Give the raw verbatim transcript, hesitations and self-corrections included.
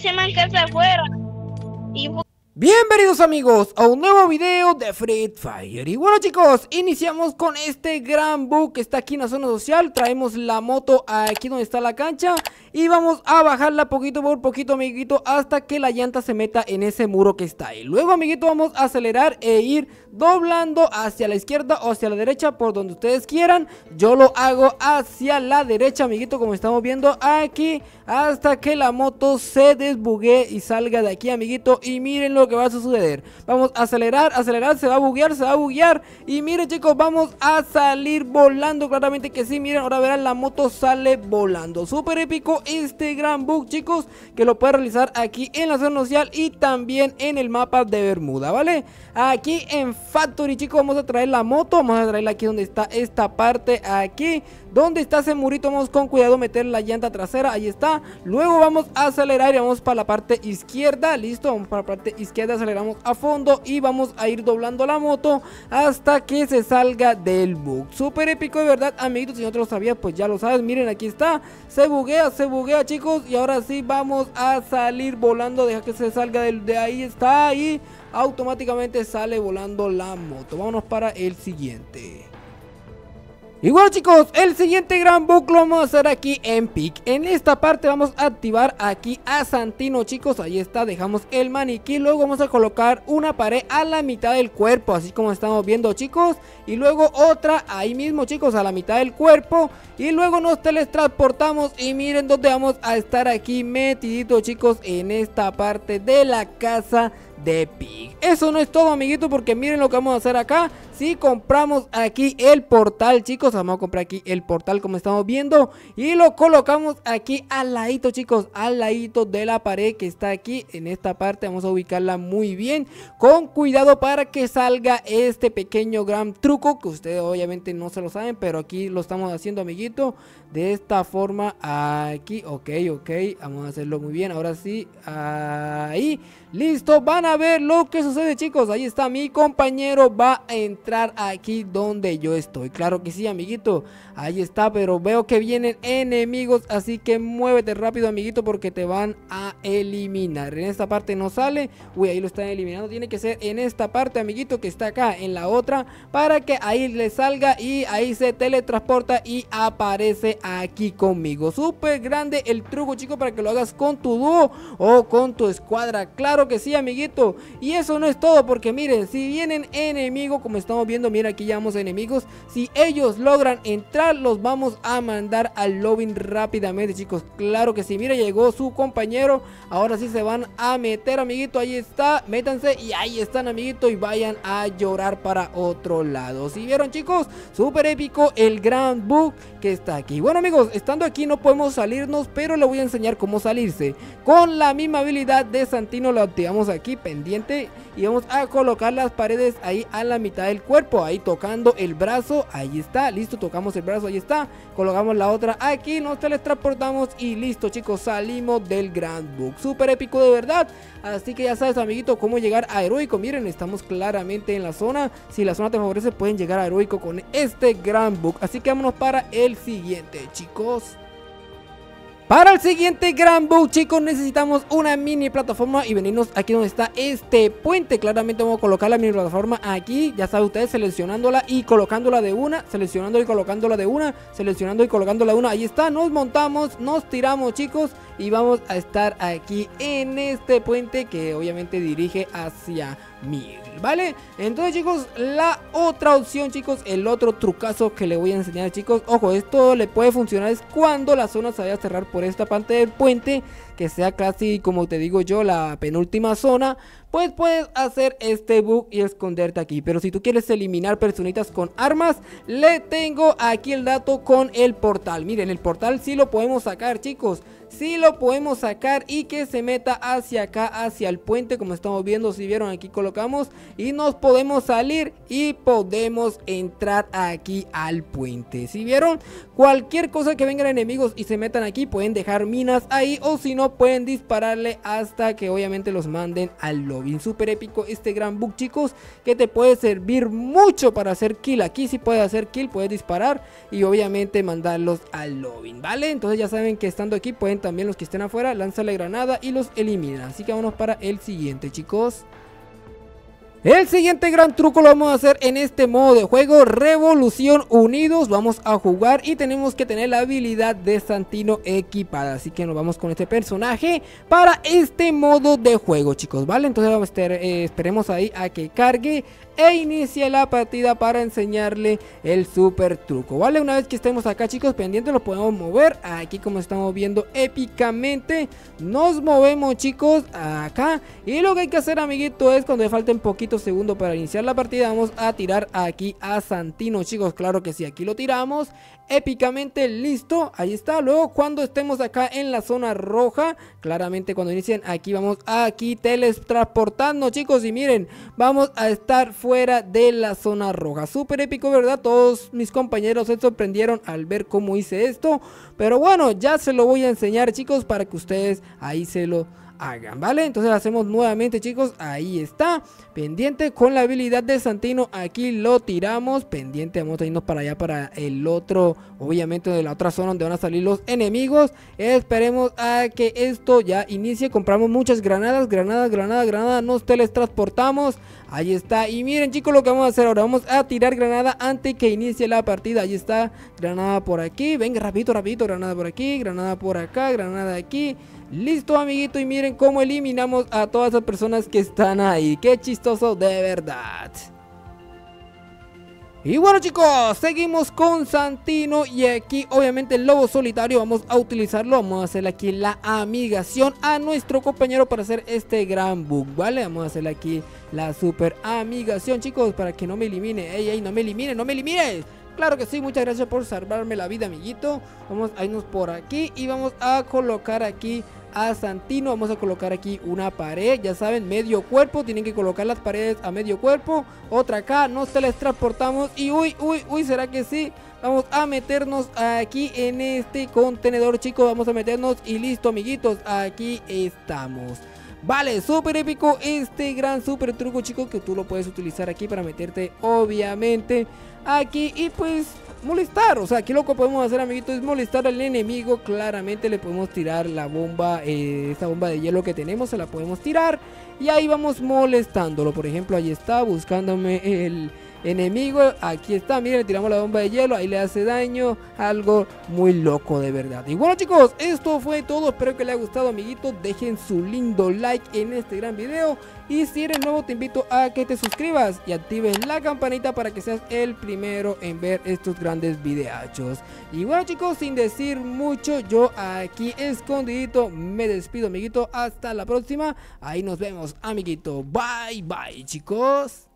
ese man que se afuera. Y bienvenidos amigos a un nuevo video de Free Fire. Y bueno chicos, iniciamos con este gran bug que está aquí en la zona social. Traemos la moto aquí donde está la cancha y vamos a bajarla poquito por poquito, amiguito, hasta que la llanta se meta en ese muro que está ahí. Luego, amiguito, vamos a acelerar e ir doblando hacia la izquierda o hacia la derecha, por donde ustedes quieran. Yo lo hago hacia la derecha, amiguito, como estamos viendo aquí, hasta que la moto se desbugue y salga de aquí, amiguito. Y miren lo que va a suceder. Vamos a acelerar, acelerar, se va a buguear, se va a buguear. Y miren chicos, vamos a salir volando, claramente que sí. Miren, ahora verán, la moto sale volando. Súper épico este gran bug, chicos, que lo puedes realizar aquí en la zona social y también en el mapa de Bermuda, ¿vale? Aquí en Factory, chicos, vamos a traer la moto, vamos a traerla aquí donde está esta parte, aquí donde está ese murito. Vamos con cuidado meter la llanta trasera, ahí está. Luego vamos a acelerar y vamos para la parte izquierda, listo, vamos para la parte izquierda, aceleramos a fondo y vamos a ir doblando la moto hasta que se salga del bug. Súper épico, de verdad, amiguitos. Si no te lo sabías, pues ya lo sabes. Miren, aquí está, se buguea, se buguea, chicos, y ahora sí vamos a salir volando. Deja que se salga del, de ahí, está ahí, automáticamente sale volando la moto. Vámonos para el siguiente. Y bueno chicos, el siguiente gran bug lo vamos a hacer aquí en Peak. En esta parte vamos a activar aquí a Santino, chicos, ahí está, dejamos el maniquí. Luego vamos a colocar una pared a la mitad del cuerpo, así como estamos viendo, chicos. Y luego otra ahí mismo, chicos, a la mitad del cuerpo. Y luego nos teletransportamos y miren dónde vamos a estar aquí metiditos, chicos, en esta parte de la casa de Pig. Eso no es todo, amiguito, porque miren lo que vamos a hacer acá. Si compramos aquí el portal, chicos, vamos a comprar aquí el portal como estamos viendo y lo colocamos aquí al ladito, chicos, al ladito de la pared que está aquí en esta parte. Vamos a ubicarla muy bien, con cuidado, para que salga este pequeño gran truco que ustedes obviamente no se lo saben, pero aquí lo estamos haciendo, amiguito, de esta forma aquí. Ok, ok, vamos a hacerlo muy bien. Ahora sí, ahí, listo. Van a ver lo que sucede, chicos. Ahí está, mi compañero va a entrar aquí donde yo estoy. Claro que sí, amiguito, ahí está, pero veo que vienen enemigos, así que muévete rápido, amiguito, porque te van a eliminar. En esta parte no sale. Uy, ahí lo están eliminando. Tiene que ser en esta parte, amiguito, que está acá, en la otra, para que ahí le salga y ahí se teletransporta y aparece aquí conmigo. Súper grande el truco, chicos, para que lo hagas con tu dúo o con tu escuadra. Claro que sí, amiguito. Y eso no es todo, porque miren, si vienen enemigos, como estamos viendo, mira, aquí llamamos enemigos. Si ellos logran entrar, los vamos a mandar al lobby rápidamente, chicos. Claro que sí. Mira, llegó su compañero. Ahora sí se van a meter, amiguito. Ahí está, métanse y ahí están, amiguito, y vayan a llorar para otro lado. ¿Sí vieron, chicos? Súper épico el gran bug que está aquí. Bueno, amigos, estando aquí no podemos salirnos, pero le voy a enseñar cómo salirse. Con la misma habilidad de Santino lo activamos aquí pendiente y vamos a colocar las paredes ahí a la mitad del cuerpo, ahí tocando el brazo. Ahí está, listo, tocamos el brazo, ahí está, colocamos la otra aquí, nos teletransportamos y listo, chicos, salimos del gran bug. Súper épico, de verdad. Así que ya sabes, amiguito, cómo llegar a heroico. Miren, estamos claramente en la zona. Si la zona te favorece, pueden llegar a heroico con este gran bug. Así que vámonos para el siguiente, chicos. Para el siguiente gran bug, chicos, necesitamos una mini plataforma y venirnos aquí donde está este puente. Claramente vamos a colocar la mini plataforma aquí, ya saben ustedes, seleccionándola y colocándola de una, seleccionando y colocándola de una, seleccionando y colocándola de una. Ahí está, nos montamos, nos tiramos, chicos, y vamos a estar aquí en este puente que obviamente dirige hacia Miguel, ¿vale? Entonces, chicos, la otra opción, chicos, el otro trucazo que le voy a enseñar, chicos, ojo, esto le puede funcionar es cuando la zona se vaya a cerrar por esta parte del puente, que sea casi, como te digo yo, la penúltima zona. Pues puedes hacer este bug y esconderte aquí. Pero si tú quieres eliminar personitas con armas, le tengo aquí el dato con el portal. Miren, el portal sí lo podemos sacar, chicos. Sí lo podemos sacar y que se meta hacia acá, hacia el puente, como estamos viendo. Si vieron, aquí colocamos y nos podemos salir y podemos entrar aquí al puente. Si vieron, cualquier cosa que vengan enemigos y se metan aquí, pueden dejar minas ahí, o si no, no pueden dispararle hasta que obviamente los manden al lobby. Súper épico este gran bug, chicos, que te puede servir mucho para hacer kill. Aquí sí puedes hacer kill, puedes disparar y obviamente mandarlos al lobby, ¿vale? Entonces ya saben que estando aquí pueden también los que estén afuera lanzarle granada y los eliminan. Así que vámonos para el siguiente, chicos. El siguiente gran truco lo vamos a hacer en este modo de juego, Revolución Unidos. Vamos a jugar y tenemos que tener la habilidad de Santino equipada. Así que nos vamos con este personaje para este modo de juego, chicos, ¿vale? Entonces vamos a estar, eh, esperemos ahí a que cargue e inicie la partida para enseñarle el super truco, ¿vale? Una vez que estemos acá, chicos, pendientes, lo podemos mover aquí como estamos viendo épicamente. Nos movemos, chicos, acá. Y lo que hay que hacer, amiguito, es cuando le falten poquitos segundos para iniciar la partida, vamos a tirar aquí a Santino, chicos. Claro que sí, aquí lo tiramos épicamente, listo, ahí está. Luego cuando estemos acá en la zona roja, claramente cuando inicien aquí, vamos aquí teletransportando, chicos, y miren, vamos a estar fuera de la zona roja. Súper épico, ¿verdad? Todos mis compañeros se sorprendieron al ver cómo hice esto, pero bueno, ya se lo voy a enseñar, chicos, para que ustedes ahí se lo hagan, ¿vale? Entonces hacemos nuevamente, chicos, ahí está, pendiente con la habilidad de Santino, aquí lo tiramos, pendiente, vamos a irnos para allá, para el otro, obviamente de la otra zona donde van a salir los enemigos. Esperemos a que esto ya inicie, compramos muchas granadas, granadas, granadas, granadas, nos teletransportamos, ahí está. Y miren, chicos, lo que vamos a hacer ahora, vamos a tirar granada antes que inicie la partida. Ahí está, granada por aquí, venga, rapidito, rapidito, granada por aquí, granada por acá, granada aquí. Listo, amiguito, y miren cómo eliminamos a todas esas personas que están ahí. Qué chistoso, de verdad. Y bueno, chicos, seguimos con Santino y aquí obviamente el lobo solitario vamos a utilizarlo. Vamos a hacerle aquí la amigación a nuestro compañero para hacer este gran bug, ¿vale? Vamos a hacerle aquí la super amigación, chicos, para que no me elimine. Ey, ey, no me elimine, no me elimines. Claro que sí, muchas gracias por salvarme la vida, amiguito. Vamos a irnos por aquí y vamos a colocar aquí a Santino. Vamos a colocar aquí una pared, ya saben, medio cuerpo. Tienen que colocar las paredes a medio cuerpo. Otra acá, nos teletransportamos y uy, uy, uy, ¿será que sí? Vamos a meternos aquí en este contenedor, chicos. Vamos a meternos y listo, amiguitos, aquí estamos. Vale, súper épico este gran súper truco, chicos, que tú lo puedes utilizar aquí para meterte obviamente aquí y pues molestar. O sea, aquí lo que podemos hacer, amiguitos, es molestar al enemigo. Claramente le podemos tirar la bomba, eh, esta bomba de hielo que tenemos, se la podemos tirar y ahí vamos molestándolo. Por ejemplo, ahí está buscándome el enemigo, aquí está, miren, le tiramos la bomba de hielo, ahí le hace daño, algo muy loco, de verdad. Y bueno, chicos, esto fue todo, espero que les haya gustado, amiguitos, dejen su lindo like en este gran video y si eres nuevo te invito a que te suscribas y actives la campanita para que seas el primero en ver estos grandes videachos. Y bueno, chicos, sin decir mucho, yo aquí escondidito me despido, amiguito, hasta la próxima, ahí nos vemos, amiguito, bye bye, chicos.